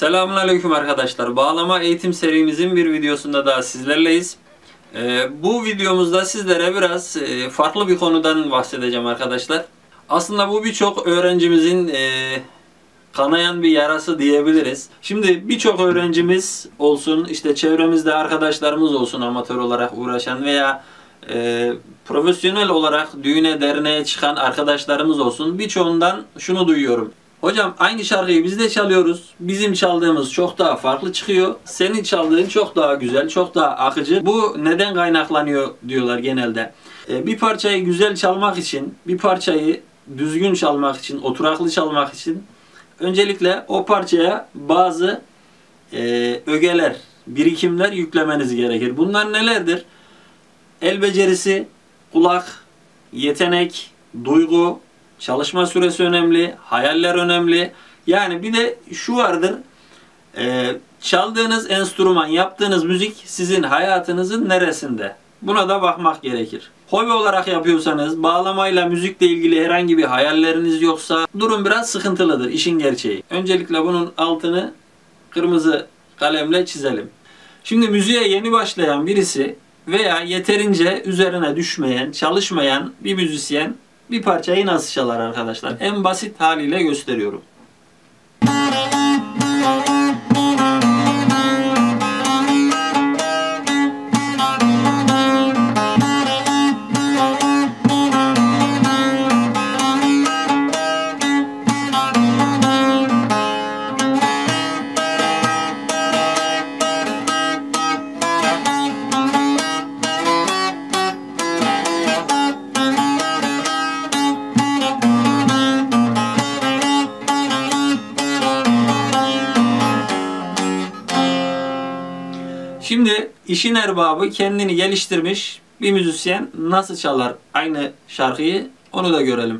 Selamünaleyküm arkadaşlar. Bağlama eğitim serimizin bir videosunda daha sizlerleyiz. Bu videomuzda sizlere biraz farklı bir konudan bahsedeceğim arkadaşlar. Aslında bu birçok öğrencimizin kanayan bir yarası diyebiliriz. Şimdi birçok öğrencimiz olsun, işte çevremizde arkadaşlarımız olsun amatör olarak uğraşan veya profesyonel olarak düğüne derneğe çıkan arkadaşlarımız olsun. Birçoğundan şunu duyuyorum. Hocam aynı şarkıyı biz de çalıyoruz. Bizim çaldığımız çok daha farklı çıkıyor. Senin çaldığın çok daha güzel, çok daha akıcı. Bu neden kaynaklanıyor diyorlar genelde. Bir parçayı güzel çalmak için, bir parçayı düzgün çalmak için, oturaklı çalmak için öncelikle o parçaya bazı ögeler, birikimler yüklemeniz gerekir. Bunlar nelerdir? El becerisi, kulak, yetenek, duygu, çalışma süresi önemli, hayaller önemli. Yani bir de şu vardır, çaldığınız enstrüman, yaptığınız müzik sizin hayatınızın neresinde? Buna da bakmak gerekir. Hobi olarak yapıyorsanız, bağlamayla müzikle ilgili herhangi bir hayalleriniz yoksa durum biraz sıkıntılıdır, işin gerçeği. Öncelikle bunun altını kırmızı kalemle çizelim. Şimdi müziğe yeni başlayan birisi veya yeterince üzerine düşmeyen, çalışmayan bir müzisyen bir parçayı nasıl çalar arkadaşlar? En basit haliyle gösteriyorum. Şimdi işin erbabı, kendini geliştirmiş bir müzisyen nasıl çalar aynı şarkıyı, onu da görelim.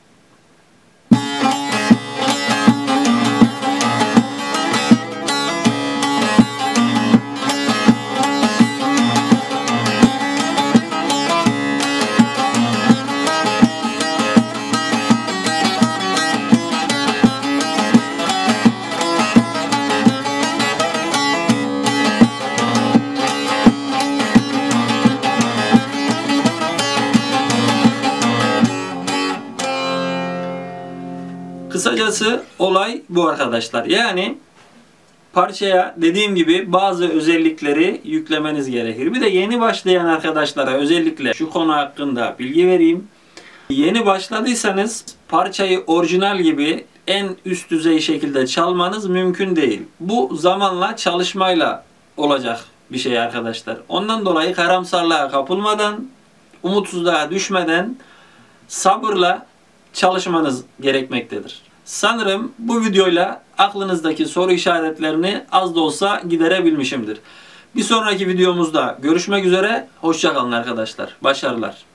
Kısacası olay bu arkadaşlar. Yani parçaya dediğim gibi bazı özellikleri yüklemeniz gerekir. Bir de yeni başlayan arkadaşlara özellikle şu konu hakkında bilgi vereyim. Yeni başladıysanız parçayı orijinal gibi en üst düzey şekilde çalmanız mümkün değil. Bu zamanla çalışmayla olacak bir şey arkadaşlar. Ondan dolayı karamsarlığa kapılmadan, umutsuzluğa düşmeden sabırla çalışmanız gerekmektedir. Sanırım bu videoyla aklınızdaki soru işaretlerini az da olsa giderebilmişimdir. Bir sonraki videomuzda görüşmek üzere. Hoşça kalın arkadaşlar. Başarılar.